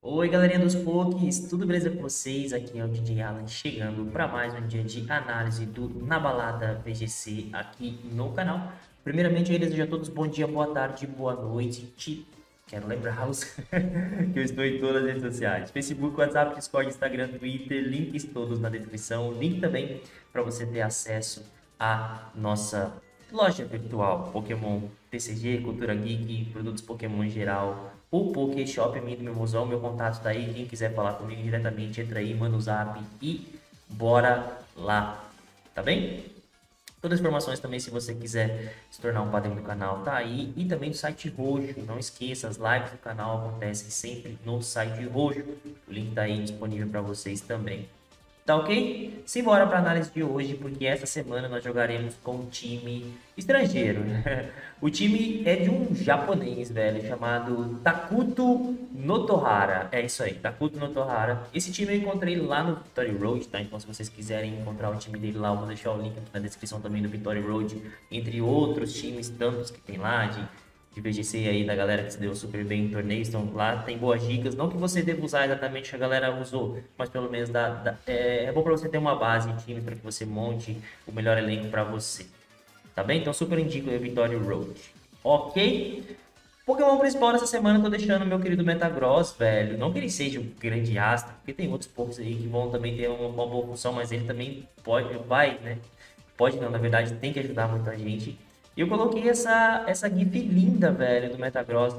Oi, galerinha dos Pokés, tudo beleza com vocês? Aqui é o DJ Alan chegando para mais um dia de análise do Na Balada VGC aqui no canal. Primeiramente, eu desejo a todos bom dia, boa tarde, boa noite. Quero lembrá-los que eu estou em todas as redes sociais: Facebook, WhatsApp, Discord, Instagram, Twitter, links todos na descrição. Link também para você ter acesso à nossa loja virtual Pokémon TCG, Cultura Geek, produtos Pokémon em geral. O Pokéshop minha do Mimosão, meu contato tá aí. Quem quiser falar comigo diretamente, entra aí, manda o zap e bora lá, tá bem? Todas as informações também, se você quiser se tornar um padrinho do canal, tá aí. E também do site roxo. Não esqueça, as lives do canal acontecem sempre no site roxo. O link tá aí disponível para vocês também. Tá ok? Simbora para a análise de hoje, porque essa semana nós jogaremos com um time estrangeiro. O time é de um japonês, velho, chamado Takuto Notohara. É isso aí, Takuto Notohara. Esse time eu encontrei lá no Victory Road, tá? Então, se vocês quiserem encontrar o time dele lá, eu vou deixar o link aqui na descrição também do Victory Road, entre outros times, tantos que tem lá, de VGC aí da galera que se deu super bem em torneios, então lá tem boas dicas, não que você deva usar exatamente o que a galera usou, mas pelo menos é bom para você ter uma base em time para que você monte o melhor elenco para você, tá bem? Então super indico o Victory Road, ok? Pokémon principal dessa semana eu tô deixando meu querido Metagross, velho, não que ele seja um grande astro, porque tem outros poucos aí que vão também ter uma boa função, mas ele também vai, né? Pode não, na verdade tem que ajudar muita gente. E eu coloquei essa GIF linda, velho, do Metagross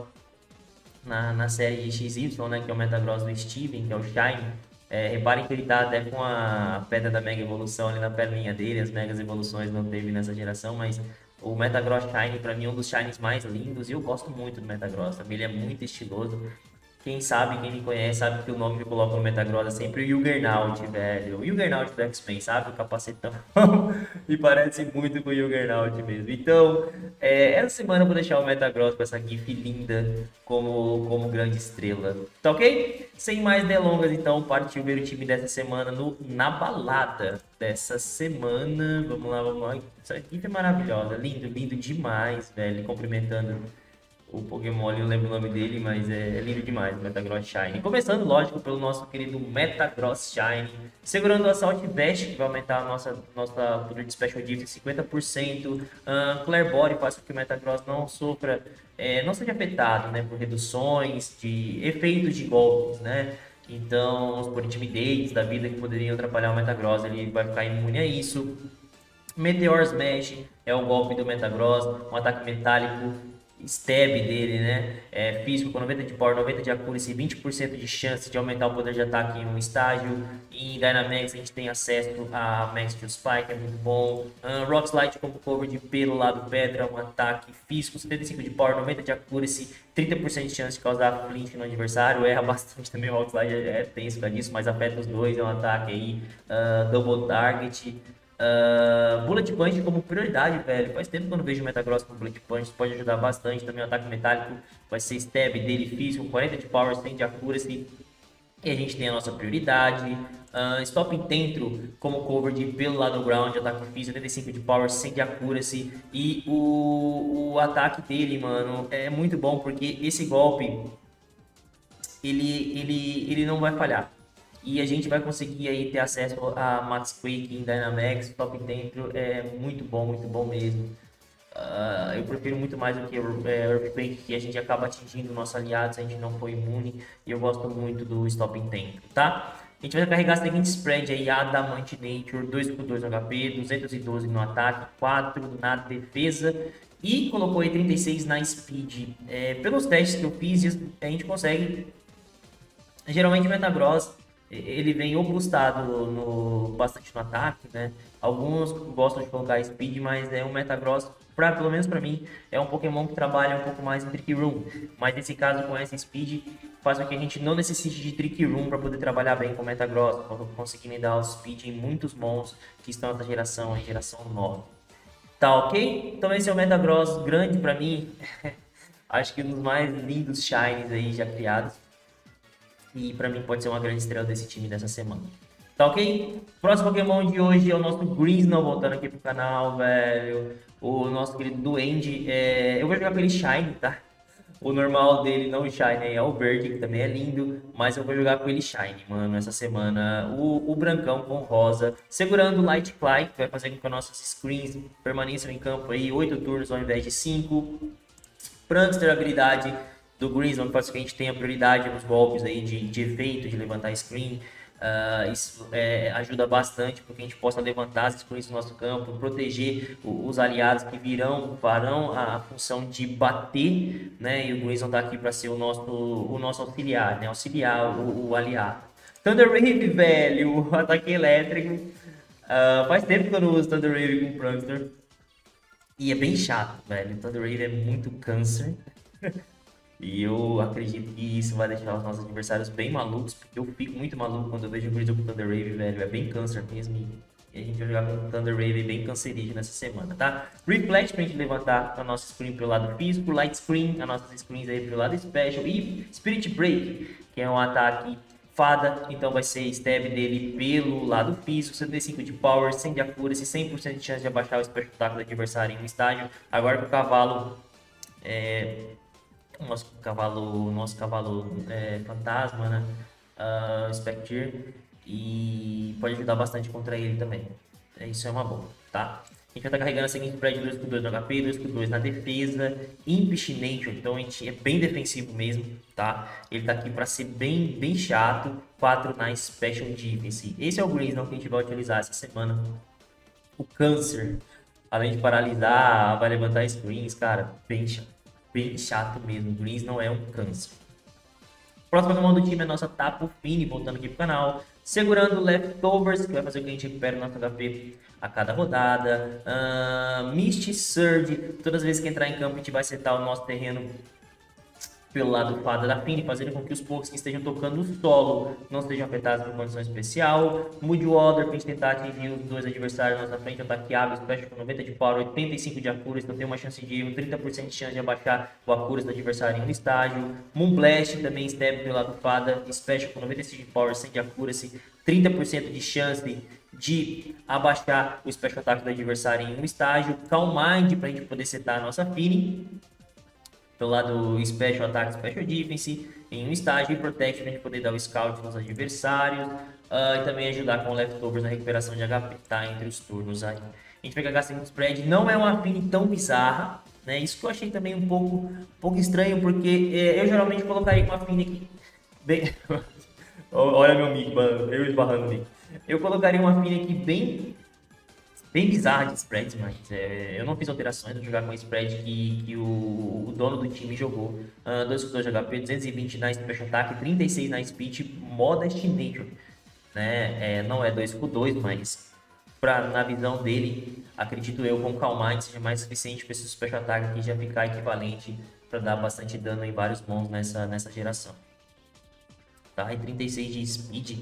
na série de XY, né? Que é o Metagross do Steven, que é o Shine. Reparem que ele tá até com a pedra da Mega Evolução ali na perninha dele. As Megas Evoluções não teve nessa geração, mas o Metagross Shine, pra mim, é um dos Shines mais lindos. E eu gosto muito do Metagross, também ele é muito estiloso. Quem sabe, quem me conhece, sabe que o nome que eu coloco no Metagross é sempre o Juggernaut, velho. O Juggernaut do X-Men, sabe? O capacetão. E parece muito com o Juggernaut mesmo. Então, essa semana eu vou deixar o Metagross com essa GIF linda como grande estrela. Tá ok? Sem mais delongas, então, partiu ver o time dessa semana na balada dessa semana. Vamos lá, vamos lá. Essa GIF é maravilhosa. Lindo, lindo demais, velho. Cumprimentando o Pokémon ali, eu lembro o nome dele, mas é lindo demais, o Metagross Shine. Começando, lógico, pelo nosso querido Metagross Shine, segurando o Assault Vest, que vai aumentar a nossa poder de Special Gift em 50%. Clair Body faz com que o Metagross não sofra, não seja afetado, né, por reduções de efeitos de golpes, né? Então, por intimidates da vida que poderiam atrapalhar o Metagross, ele vai ficar imune a isso. Meteor Smash é o golpe do Metagross, um ataque metálico stab dele, né? Físico com 90 de power, 90 de accuracy, 20% de chance de aumentar o poder de ataque em um estágio. E em Dynamax a gente tem acesso a Max Steel Spike, é muito bom. Rock Slide como cover de pelo lado pedra, um ataque físico, 75 de power, 90 de accuracy, 30% de chance de causar flinch no adversário. Erra bastante também, o Rock Slide é tenso pra disso, mas afeta os dois, é um ataque aí. Double Target. Bullet Punch como prioridade, velho. Faz tempo que eu não vejo o Metagross com Bullet Punch. Pode ajudar bastante. Também o ataque metálico vai ser stab dele físico, 40 de power, 100 de accuracy. E a gente tem a nossa prioridade. Stop Intentro como cover de pelo lado do ground, ataque físico, 85 de power, 100 de accuracy. E o ataque dele, mano, é muito bom porque esse golpe ele não vai falhar. E a gente vai conseguir aí ter acesso a Max Quake em Dynamax, top dentro, é muito bom mesmo. Eu prefiro muito mais do que Earthquake, que a gente acaba atingindo o nosso aliado se a gente não for imune. E eu gosto muito do Stop Intento, tá? A gente vai carregar a seguinte spread aí: Adamant Nature, 2/2 no HP, 212 no ataque, 4 na defesa. E colocou aí 36 na speed. Pelos testes que eu fiz, a gente consegue. Geralmente o Metagross ele vem ou boostado bastante no ataque, né? Alguns gostam de colocar speed, mas o Metagross, pelo menos para mim, é um Pokémon que trabalha um pouco mais em Trick Room. Mas nesse caso, com essa speed, faz com que a gente não necessite de Trick Room para poder trabalhar bem com o Metagross, conseguindo dar o speed em muitos mons que estão nessa geração, em geração 9. Tá ok? Então esse é o Metagross grande para mim. Acho que um dos mais lindos shines aí já criados. E pra mim pode ser uma grande estrela desse time dessa semana. Tá ok? Próximo Pokémon de hoje é o nosso Grizzle, voltando aqui pro canal, velho. O nosso querido Duende. Eu vou jogar com ele Shine, tá? O normal dele não Shine é o verde, que também é lindo, mas eu vou jogar com ele Shine, mano, essa semana. O brancão com rosa, segurando o Light Clay, que vai fazer com que nossas screens permaneçam em campo aí 8 turnos ao invés de 5. Prankster, habilidade do Griezmann, faz com que a gente tenha prioridade nos golpes aí de efeito, de levantar screen. Isso ajuda bastante porque a gente possa levantar as screens do nosso campo, proteger os aliados que farão a função de bater, né? E o Griezmann tá aqui para ser o nosso auxiliar, né? Auxiliar o aliado. Thunder Wave, velho, ataque elétrico. Faz tempo que eu não uso Thunder Wave com Prankster. E é bem chato, velho. Thunder Wave é muito câncer. E eu acredito que isso vai deixar os nossos adversários bem malucos, porque eu fico muito maluco quando eu vejo o Grizzle com Thunder Wave, velho. É bem câncer mesmo. E a gente vai jogar com Thunder Wave bem cancerígeno nessa semana, tá? Reflect pra gente levantar a nossa screen pelo lado físico, Light Screen, as nossas screens aí pelo lado special. E Spirit Break, que é um ataque fada, então vai ser stab dele pelo lado físico, 75 de power, 100 de accuracy, 100% de chance de abaixar o special attack do adversário em um estágio. Agora que o cavalo nosso cavalo fantasma, né? Spectre, e pode ajudar bastante contra ele também. Isso é uma boa, tá? A gente vai estar carregando a seguinte spread 2/2 no HP, 2/2 na defesa, Impassionation, então a gente é bem defensivo mesmo, tá? Ele tá aqui para ser bem chato, 4 na Special Defense. Esse é o Griezmann que a gente vai utilizar essa semana. O câncer, além de paralisar, vai levantar screens, cara, bem chato mesmo. O Greens não é um câncer. Próxima comando do time é a nossa Tapu Fini, voltando aqui pro canal. Segurando Leftovers, que vai fazer com que a gente recupere o nosso HP a cada rodada. Misty Surge, todas as vezes que entrar em campo a gente vai setar o nosso terreno pelo lado fada da Fini, fazendo com que os poucos que estejam tocando no solo não estejam afetados por condição especial. Mood Water, para a gente tentar atingir os dois adversários na nossa frente, ataque água, special com 90 de power, 85 de accuracy, então tem uma chance de erro, 30% de chance de abaixar o accuracy do adversário em um estágio. Moonblast, também stab pelo lado fada, special com 95 de power, 100 de accuracy, 30% de chance de abaixar o special attack do adversário em um estágio. Calm Mind, para a gente poder setar a nossa Fini pelo lado Special Attack, Special Defense, em um estágio, e Protect para a gente poder dar o Scout nos adversários, e também ajudar com Leftovers na recuperação de HP, tá? Entre os turnos aí. A gente vai gastar muito spread, não é uma Fini tão bizarra, né? Isso que eu achei também um pouco estranho, porque eu geralmente colocaria uma Fini aqui bem... Olha meu mic, mano, eu esbarrando o mic. Eu colocaria uma Fini aqui bem bizarra de spreads, mas eu não fiz alterações, vou jogar com a spread que o dono do time jogou. 2/2 de HP, 220 na Special Attack, 36 na Speed, Modest Nature. Né? Não é 2/2, mas na visão dele, acredito eu, com o Calm Mind seja mais suficiente para esse Special Attack aqui já ficar equivalente para dar bastante dano em vários mons nessa geração. Tá? E 36 de Speed.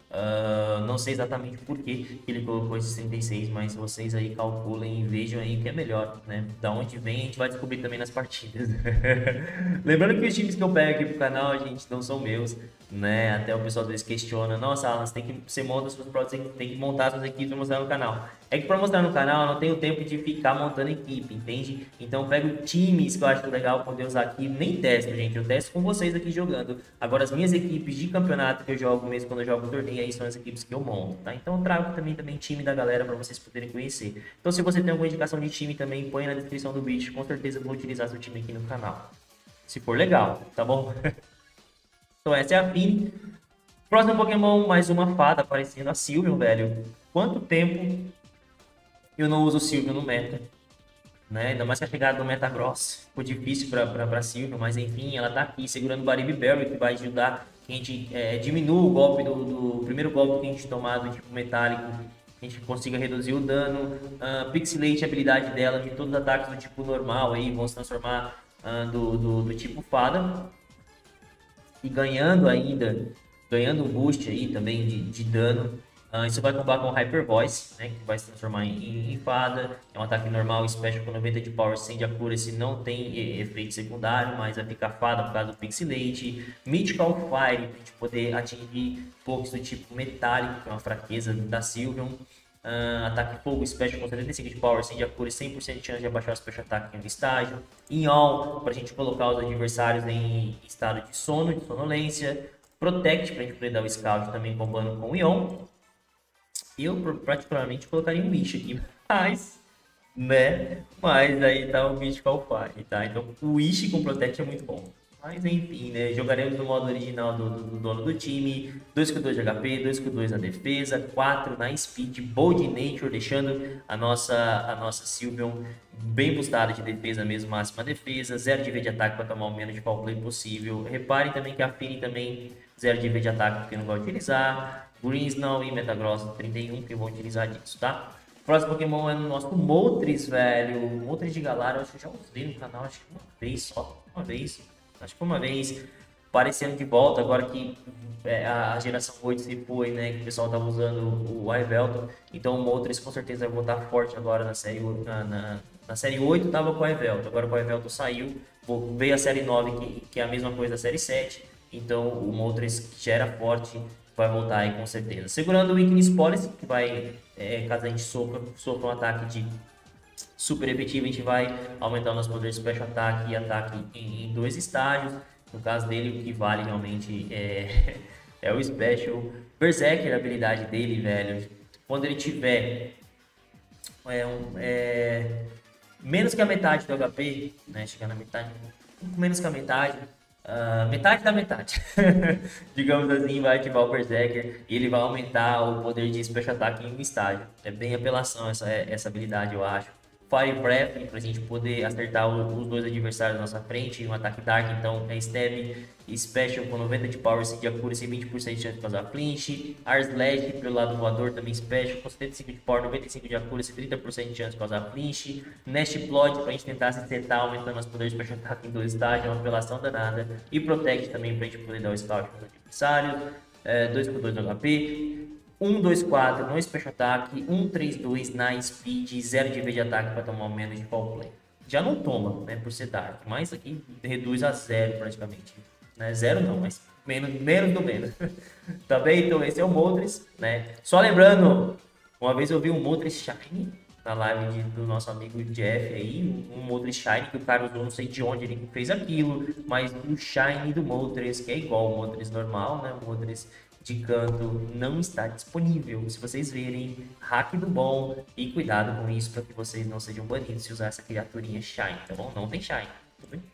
Não sei exatamente por que ele colocou esses 36, mas vocês aí calculem e vejam aí o que é melhor, né? Da onde vem a gente vai descobrir também nas partidas. Lembrando que os times que eu pego aqui pro canal, gente, não são meus, né? Até o pessoal às vezes questiona: nossa, Alan, você monta suas próprias, tem que montar suas equipes para mostrar no canal. É que para mostrar no canal eu não tenho tempo de ficar montando equipe, entende? Então eu pego times que eu acho legal poder usar aqui, nem testo, gente, eu testo com vocês aqui jogando. Agora as minhas equipes de campeonato que eu jogo mesmo quando eu jogo torneio, aí são as equipes que eu monto, tá? Então eu trago também time da galera para vocês poderem conhecer. Então se você tem alguma indicação de time também, põe na descrição do vídeo, com certeza eu vou utilizar seu time aqui no canal. Se for legal, tá bom? Então essa é a Fini. Próximo Pokémon, mais uma fada aparecendo, a Sylveon, velho. Quanto tempo eu não uso o Sylveon no meta, né? Ainda mais que a chegada do Metagross ficou difícil para Sylveon, mas enfim, ela tá aqui segurando o Baribi Berry, que vai ajudar que a gente diminua o golpe do primeiro golpe que a gente tomar do tipo metálico, a gente consiga reduzir o dano. Pixelate, a habilidade dela, de todos os ataques do tipo normal aí vão se transformar do tipo fada, e ganhando um boost aí também de dano. Isso vai combar com Hyper Voice, né, que vai se transformar em fada. É um ataque normal, special com 90 de power, 100 de accuracy, não tem efeito secundário, mas vai ficar fada por causa do Pixelate. Mythical Fire, para a gente poder atingir poucos do tipo metálico, que é uma fraqueza da Sylveon. Ataque fogo, special com 75 de power, sem de cura, 100% de chance de abaixar o special ataque no estágio. Ion, para a gente colocar os adversários em estado de sono, de sonolência. Protect, para a gente poder dar o scout também combando com o Ion. Eu particularmente colocaria um Wish aqui, mas, né? Mas aí tá o Mystical Fire, tá? Então o Wish com Protect é muito bom. Mas enfim, né? Jogaremos no modo original do dono do time. 2 com 2 de HP, 2 com 2 na defesa, 4 na Speed, Bold Nature, deixando a nossa Sylveon bem boostada de defesa mesmo, máxima defesa. 0 de V de ataque para tomar o menos de foul play possível. Reparem também que a Fini também 0 de V de ataque porque não vai utilizar. Greensnaw e Metagross 31 que eu vou utilizar disso, tá? Próximo Pokémon é o nosso Moltres, velho. Moltres de Galar, eu acho que já usei no canal, acho que uma vez só. Uma vez. Acho que uma vez aparecendo de volta, agora que a geração 8 se foi, né? Que o pessoal tava usando o Yveltal. Então o Moltres com certeza vai voltar forte agora na série 8. Na série 8 tava com o Yveltal, agora o Yveltal saiu. Veio a série 9, que é a mesma coisa da série 7. Então o Moltres, que já era forte, vai voltar aí com certeza. Segurando o Weakness Policy, que vai, caso a gente sofra um ataque de super efetivo, a gente vai aumentar o nosso poder de Special Attack e ataque em 2 estágios. No caso dele, o que vale realmente é o Special. Berserker, a habilidade dele, velho. Quando ele tiver menos que a metade do HP, né? Chegar na metade, menos que a metade. Metade da metade, digamos assim, vai ativar o Berserker e ele vai aumentar o poder de Special Attack em um estágio. É bem apelação essa habilidade, eu acho. Fire Breath, para a gente poder acertar os dois adversários na nossa frente, um ataque Dark, então é Stab, Special com 90 de Power, de Accuracy, 20% de chance de causar flinch. Slash pelo lado voador, também Special, com 75 de Power, 95 de Accuracy, 30% de chance de causar flinch. Nest Plot, para a gente tentar se setar, aumentando nosso poder de Special Attack em 2 estágios, é uma apelação danada. E Protect também, para a gente poder dar o scout para os adversários. 2 com 2 no HP. 1, 2, 4 no Special Attack, 1, 3, 2 na Speed, 0 de V de ataque para tomar o menos de Foul Play. Já não toma, né, por ser Dark, mas aqui reduz a 0 praticamente. Né? 0 não, mas menos do menos. Tá bem? Então esse é o Moltres, né? Só lembrando, uma vez eu vi um Moltres Shine na live do nosso amigo Jeff aí, um Moltres Shine que o cara usou, não sei de onde ele fez aquilo, mas o Shine do Moltres, que é igual ao Moltres normal, né? O Moltres de canto não está disponível. Se vocês verem, hack do bom e cuidado com isso para que vocês não sejam banidos se usar essa criaturinha Shine, tá bom? Não tem Shine, tudo bem?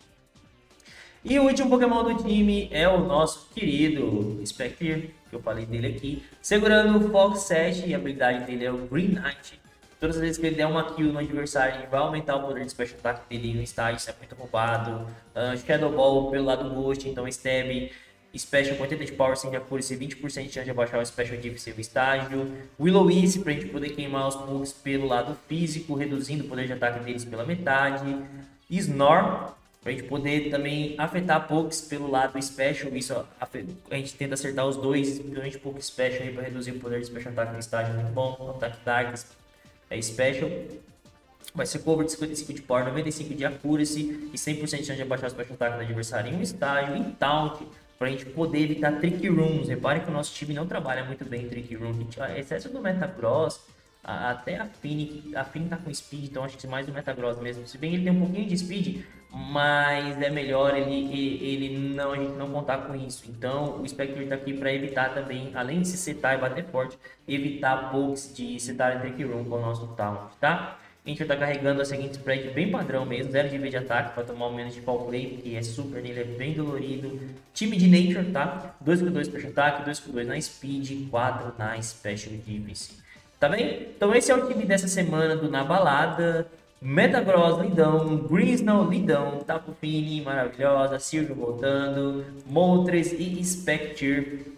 E o último Pokémon do time é o nosso querido Spectre, que eu falei dele aqui, segurando o Fox 7 e a habilidade dele é o Green Knight. Todas as vezes que ele der uma kill no adversário, ele vai aumentar o poder de Special Attack dele no estágio, isso é muito roubado. Shadow Ball pelo lado Ghost, então Stab. Special com 80 de Power, sem de Accuracy, 20% de chance de abaixar o Special Diff seu estágio. Will-O-Wisp, pra gente poder queimar os Pugs pelo lado físico, reduzindo o poder de ataque deles pela metade. Snore, pra gente poder também afetar Pugs pelo lado Special. Isso a gente tenta acertar os dois, principalmente Pug Special, aí, pra reduzir o poder de Special Attack no estágio, muito bom. Ataque Dark é Special. Vai ser cover de 55 de Power, 95 de Accuracy e 100% de chance de abaixar o Special Attack do adversário em um estágio. E Taunt, para a gente poder evitar Trick Rooms. Repare que o nosso time não trabalha muito bem em Trick Room. Excesso do Metagross, até a Fini tá com Speed, então acho que mais do Metagross mesmo. Se bem ele tem um pouquinho de Speed, mas é melhor a gente não contar com isso. Então o Spectre tá aqui para evitar também, além de se setar e bater forte, evitar poucos de setar em Trick Room com o nosso Taunt, tá? A gente vai estar carregando a seguinte spread bem padrão mesmo, 0 de V de ataque para tomar o menos de Foul Play, que é super nele, é bem dolorido. Time de Nature, tá? 2 com 2 Special Attack, 2 com 2 na Speed, 4 na Special Defense. Tá bem? Então esse é o time dessa semana do Na Balada. Metagross, lindão. Greensnaw, lindão. Tapu Fini, maravilhosa. Sylveon voltando. Moltres e Spectre.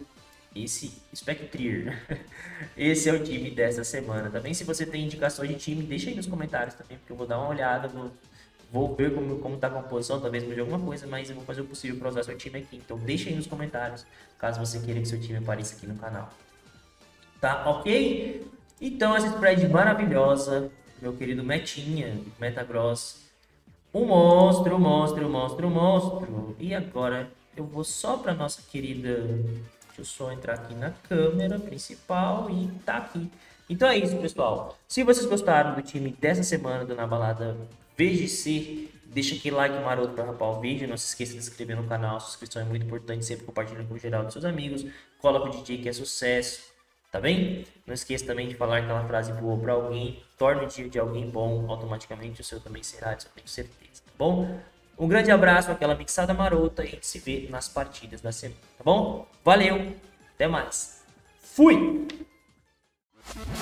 Spectre. Esse é o time dessa semana. Também se você tem indicações de time, deixa aí nos comentários também, porque eu vou dar uma olhada, vou ver como tá a composição, talvez mude alguma coisa, mas eu vou fazer o possível para usar seu time aqui. Então deixa aí nos comentários, caso você queira que seu time apareça aqui no canal. Tá ok? Então essa spread maravilhosa, meu querido Metinha, Metagross. Um monstro, monstro, monstro, monstro. E agora eu vou só para nossa querida... Deixa eu só entrar aqui na câmera principal e tá aqui. Então é isso, pessoal. Se vocês gostaram do time dessa semana do Na Balada VGC, deixa aquele like maroto para rapar o vídeo. Não se esqueça de se inscrever no canal. A inscrição é muito importante. Sempre compartilha com o geral dos seus amigos. Coloca o DJ que é sucesso. Tá bem? Não esqueça também de falar aquela frase boa para alguém. Torne o dia de alguém bom. Automaticamente o seu também será, isso eu tenho certeza. Tá bom? Um grande abraço, aquela mixada marota. E a gente se vê nas partidas da semana. Tá bom? Valeu. Até mais. Fui!